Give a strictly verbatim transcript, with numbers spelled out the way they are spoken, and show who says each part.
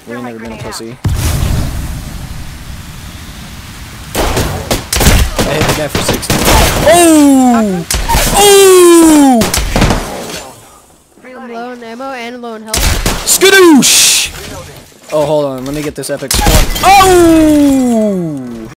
Speaker 1: You ain't never been a pussy. I hit the guy for sixty. Oh! Oh!
Speaker 2: I'm low on ammo and low on health.
Speaker 1: Skadoosh! Oh, hold on. Let me get this epic squad. Oh!